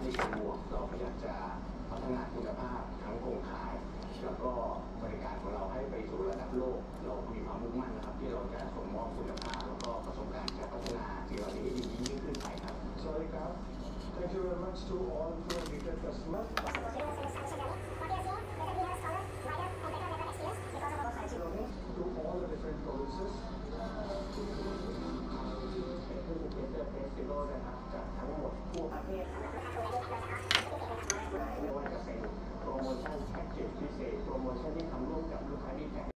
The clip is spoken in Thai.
ในเชิงบวกเราพยายามจะพัฒนาคุณภาพทั้งโครงข่ายแล้วก็บริการของเราให้ไปสู่ระดับโลกเรามีความมุ่งมั่นนะครับที่เราจะส่งมอบคุณภาพแล้วก็ประสบการณ์การพัฒนาสิ่งเหล่านี้ให้ดียิ่งขึ้นไปครับ Sorry, Carl. Thank you very much to all who have retail customers. To all the different provinces. เป็นเฟสติวัลนะครับจากทั้งหมดทั่วประเทศไม่ว่าจะเป็นโปรโมชั่นแพ็กเกจพิเศ